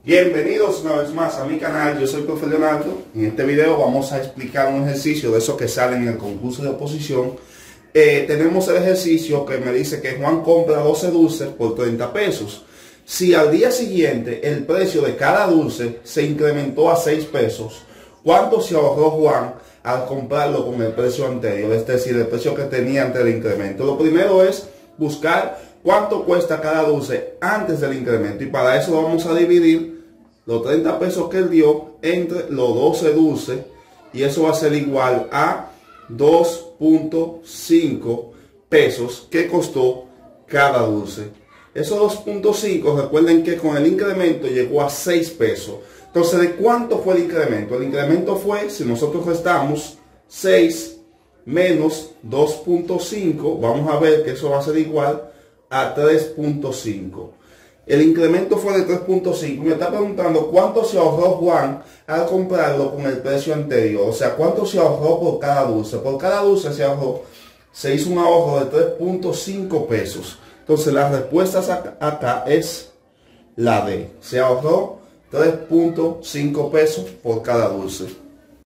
Bienvenidos una vez más a mi canal, yo soy el profe Leonardo. En este video vamos a explicar un ejercicio de esos que salen en el concurso de oposición. Tenemos el ejercicio que me dice que Juan compra 12 dulces por 30 pesos. Si al día siguiente el precio de cada dulce se incrementó a 6 pesos, ¿cuánto se ahorró Juan al comprarlo con el precio anterior? Es decir, el precio que tenía antes del incremento. Lo primero es buscar cuánto cuesta cada dulce antes del incremento, y para eso vamos a dividir los 30 pesos que él dio entre los 12 dulces, y eso va a ser igual a 2.5 pesos que costó cada dulce. Esos 2.5, recuerden que con el incremento llegó a 6 pesos. Entonces, ¿de cuánto fue el incremento? El incremento fue, si nosotros restamos 6 menos 2.5, vamos a ver que eso va a ser igual a 3.5. El incremento fue de 3.5. Me está preguntando cuánto se ahorró Juan al comprarlo con el precio anterior. O sea, cuánto se ahorró por cada dulce. Por cada dulce se hizo un ahorro de 3.5 pesos. Entonces la respuesta acá es la D. Se ahorró 3.5 pesos por cada dulce.